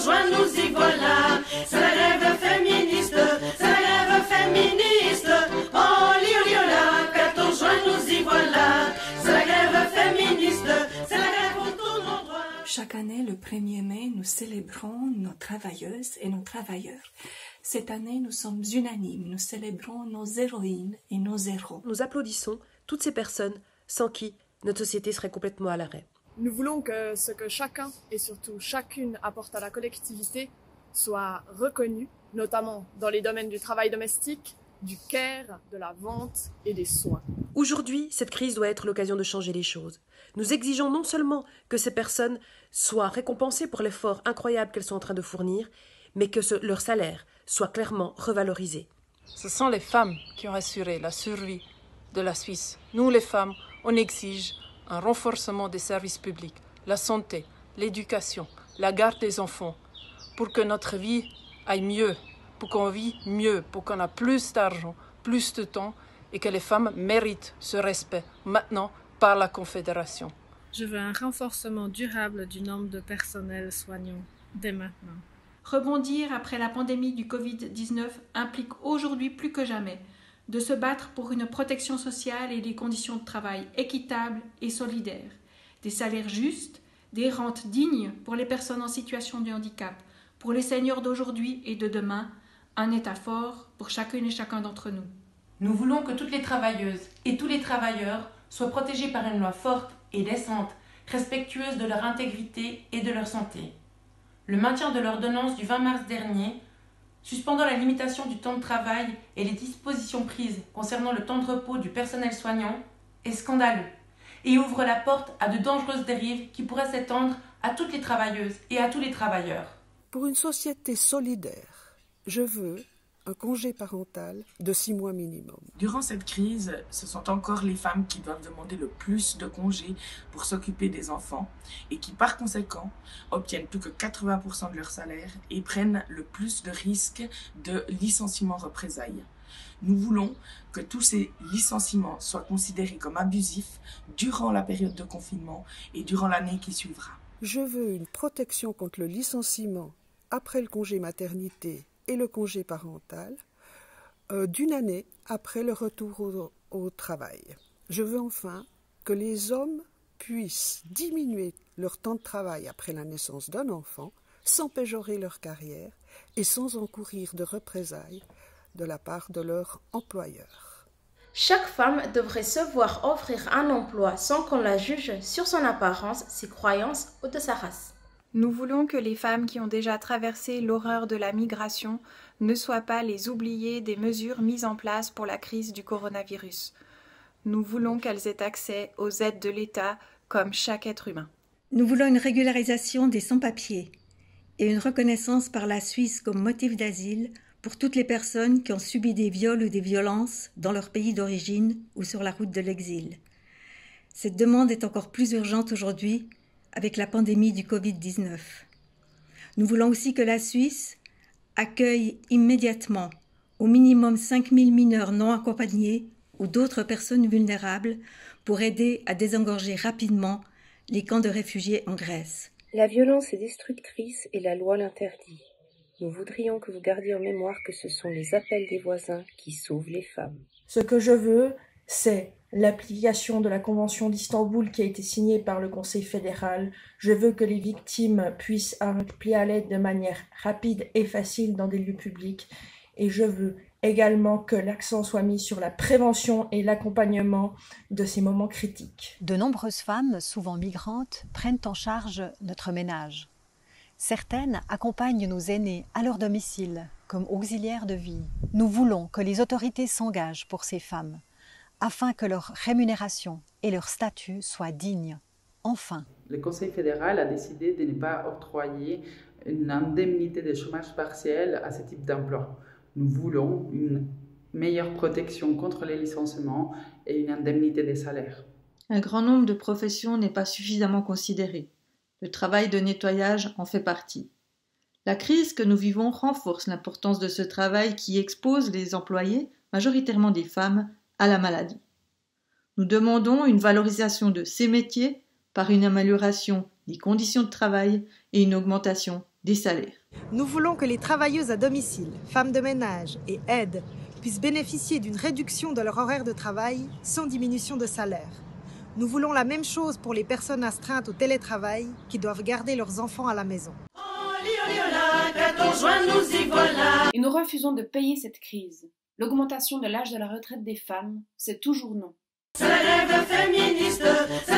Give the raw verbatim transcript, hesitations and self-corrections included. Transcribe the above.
joint, nous y voilà. C'est la grève féministe, c'est la grève féministe. Oh, lioliola, quatorze juin, nous y voilà. C'est la grève féministe, c'est la grève autour de nos droits. Chaque année, le premier mai, nous célébrons nos travailleuses et nos travailleurs. Cette année, nous sommes unanimes, nous célébrons nos héroïnes et nos héros. Nous applaudissons toutes ces personnes sans qui notre société serait complètement à l'arrêt. Nous voulons que ce que chacun et surtout chacune apporte à la collectivité soit reconnu, notamment dans les domaines du travail domestique, du care, de la vente et des soins. Aujourd'hui, cette crise doit être l'occasion de changer les choses. Nous exigeons non seulement que ces personnes soient récompensées pour l'effort incroyable qu'elles sont en train de fournir, mais que ce, leur salaire soit clairement revalorisé. Ce sont les femmes qui ont assuré la survie de la Suisse. Nous, les femmes, on exige un renforcement des services publics, la santé, l'éducation, la garde des enfants, pour que notre vie aille mieux, pour qu'on vit mieux, pour qu'on ait plus d'argent, plus de temps, et que les femmes méritent ce respect maintenant par la Confédération. Je veux un renforcement durable du nombre de personnels soignants dès maintenant. Rebondir après la pandémie du covid dix-neuf implique aujourd'hui plus que jamais de se battre pour une protection sociale et des conditions de travail équitables et solidaires, des salaires justes, des rentes dignes pour les personnes en situation de handicap, pour les seniors d'aujourd'hui et de demain, un État fort pour chacune et chacun d'entre nous. Nous voulons que toutes les travailleuses et tous les travailleurs soient protégés par une loi forte et décente, respectueuse de leur intégrité et de leur santé. Le maintien de l'ordonnance du vingt mars dernier, suspendant la limitation du temps de travail et les dispositions prises concernant le temps de repos du personnel soignant, est scandaleux et ouvre la porte à de dangereuses dérives qui pourraient s'étendre à toutes les travailleuses et à tous les travailleurs. Pour une société solidaire, je veux un congé parental de six mois minimum. Durant cette crise, ce sont encore les femmes qui doivent demander le plus de congés pour s'occuper des enfants et qui, par conséquent, obtiennent plus que quatre-vingts pour cent de leur salaire et prennent le plus de risques de licenciement représailles. Nous voulons que tous ces licenciements soient considérés comme abusifs durant la période de confinement et durant l'année qui suivra. Je veux une protection contre le licenciement après le congé maternité et le congé parental euh, d'une année après le retour au, au travail. Je veux enfin que les hommes puissent diminuer leur temps de travail après la naissance d'un enfant sans péjorer leur carrière et sans encourir de représailles de la part de leur employeur. Chaque femme devrait se voir offrir un emploi sans qu'on la juge sur son apparence, ses croyances ou de sa race. Nous voulons que les femmes qui ont déjà traversé l'horreur de la migration ne soient pas les oubliées des mesures mises en place pour la crise du coronavirus. Nous voulons qu'elles aient accès aux aides de l'État comme chaque être humain. Nous voulons une régularisation des sans-papiers et une reconnaissance par la Suisse comme motif d'asile pour toutes les personnes qui ont subi des viols ou des violences dans leur pays d'origine ou sur la route de l'exil. Cette demande est encore plus urgente aujourd'hui avec la pandémie du covid dix-neuf. Nous voulons aussi que la Suisse accueille immédiatement au minimum cinq mille mineurs non accompagnés ou d'autres personnes vulnérables pour aider à désengorger rapidement les camps de réfugiés en Grèce. La violence est destructrice et la loi l'interdit. Nous voudrions que vous gardiez en mémoire que ce sont les appels des voisins qui sauvent les femmes. Ce que je veux, c'est l'application de la Convention d'Istanbul qui a été signée par le Conseil fédéral. Je veux que les victimes puissent appeler à l'aide de manière rapide et facile dans des lieux publics. Et je veux également que l'accent soit mis sur la prévention et l'accompagnement de ces moments critiques. De nombreuses femmes, souvent migrantes, prennent en charge notre ménage. Certaines accompagnent nos aînés à leur domicile, comme auxiliaires de vie. Nous voulons que les autorités s'engagent pour ces femmes, afin que leur rémunération et leur statut soient dignes. Enfin. Le Conseil fédéral a décidé de ne pas octroyer une indemnité de chômage partiel à ce type d'emploi. Nous voulons une meilleure protection contre les licenciements et une indemnité des salaires. Un grand nombre de professions n'est pas suffisamment considéré. Le travail de nettoyage en fait partie. La crise que nous vivons renforce l'importance de ce travail qui expose les employés, majoritairement des femmes, à la maladie. Nous demandons une valorisation de ces métiers par une amélioration des conditions de travail et une augmentation des salaires. Nous voulons que les travailleuses à domicile, femmes de ménage et aides puissent bénéficier d'une réduction de leur horaire de travail sans diminution de salaire. Nous voulons la même chose pour les personnes astreintes au télétravail qui doivent garder leurs enfants à la maison. Et nous refusons de payer cette crise. L'augmentation de l'âge de la retraite des femmes, c'est toujours non. C'est la grève féministe.